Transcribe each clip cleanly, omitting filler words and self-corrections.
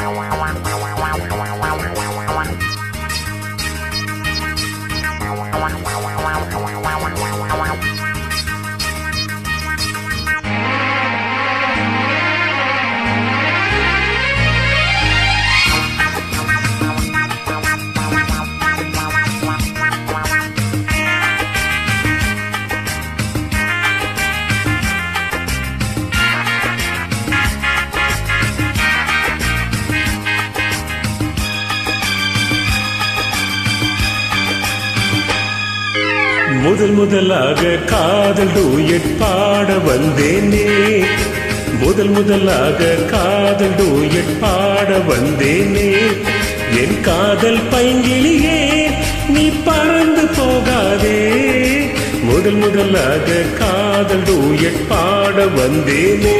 முதல் முதலாக காதல் டூயட் பாட வந்தேனே, முதல் முதலாக காதல் டூயட் பாட வந்தேனே. என் காதல் பைங்கிளியே நீ பறந்து போகாதே, முதல் முதலாக காதல் டூயட் பாட வந்தேனே.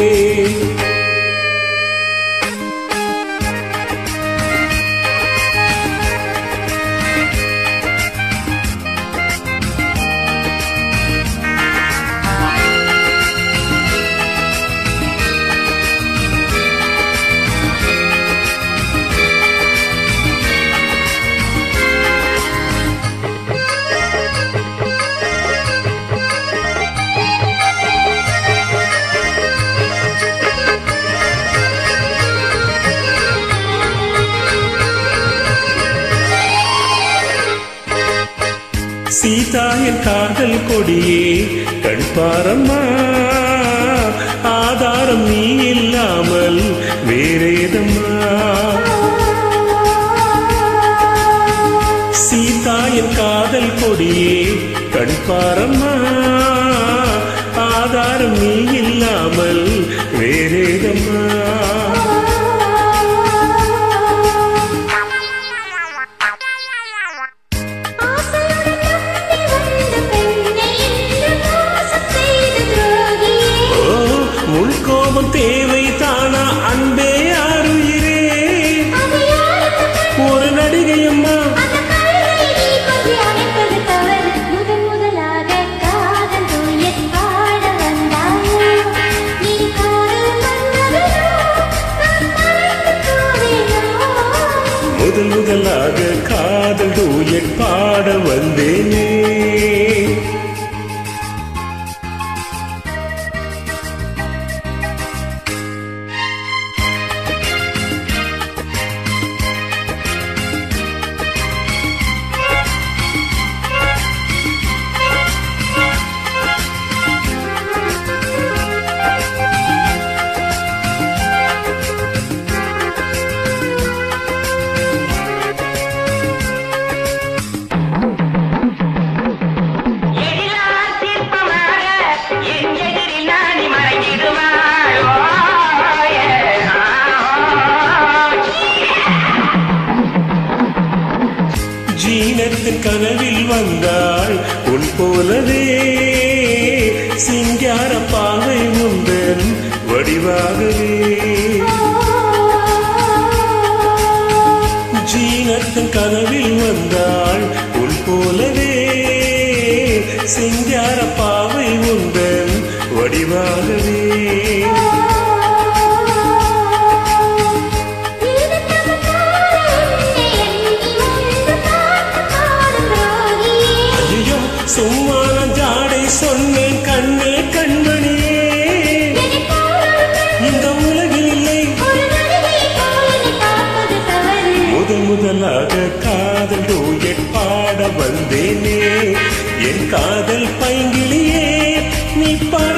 சீதா என் காதல் கொடியே கண் பாரம்மா, ஆதாரம் நீ இல்லாமல் வேறேதம்மா. சீதா என் காதல் கொடியே கண் பாரம்மா, ஆதாரம் நீ இல்லாமல் வேறேதம்மா. கோபம் தேவை தானா அன்பே ஆறுயிரே, ஒரு நடிகையம்மா. முதல் முதலாக காதல் டூயட் பாட வந்தாயோ, நீ காதல் முதல் முதலாக காதல் டூயட் பாட வந்தேனே. ஜீனத்தின் கனவில் வந்தாள் உன் போலவே, சிங்கார பாவை முந்தன் வடிவாகவே. ஜீனத்தின் கனவில் வந்தாள் உன் போலவே, சிங்கார பாவை முந்தன் வடிவாகவே. சும்மான ஜாடை சொன்னேன் கண்ணே கண்மணியே, இந்த உலகில் இல்லை. முதல் முதலாக காதல் டூயட் பாட வந்தேனே, என் காதல் பைங்கிளியே நீ